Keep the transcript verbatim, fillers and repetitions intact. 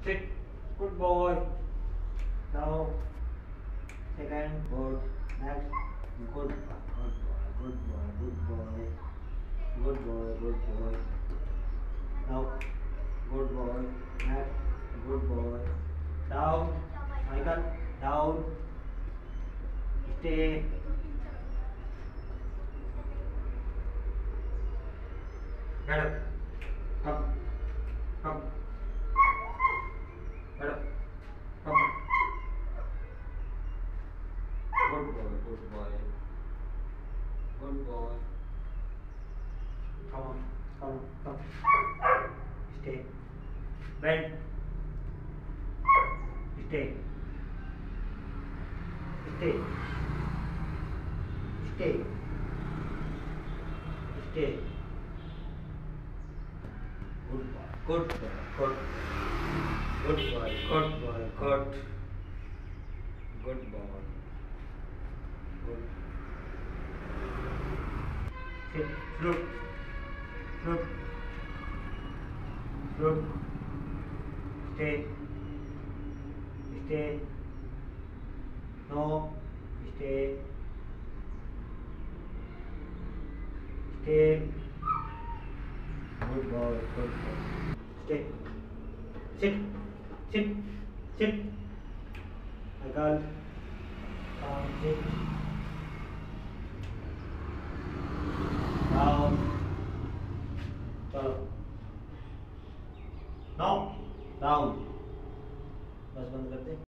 Sit. Good boy. Now, second. Good. Next. Good. Good boy. Good boy. Good boy. Good boy. Good boy. Now, good boy. Next. Good boy. Down. Michael. Down. Stay. Get up. Come. Come. Get up. Come. Good boy. Good boy. Good boy. Come on. Come. Come. Stay. Bend. Stay. Stay. Stay. Stay. Good boy. Good boy. Good. Good boy. Good boy. Good. Good boy. Good. Sit. Look. Look. Look. Stay. Stay. No. Stay. Stay. Good boy. Good boy. Stay. Sit. Sit. Sit. Michael. Come. Sit.